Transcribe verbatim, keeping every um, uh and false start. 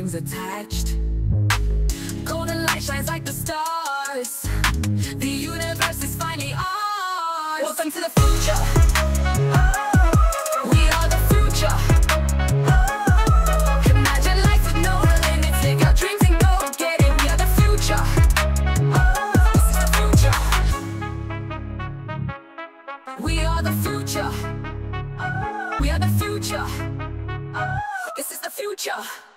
strings attached. Golden light shines like the stars. The universe is finally ours. Welcome to the future. We are the future. Imagine life with no limits. Take our dreams and go get it. We are the future. This is the future. We are the future. We are the future. This is the future.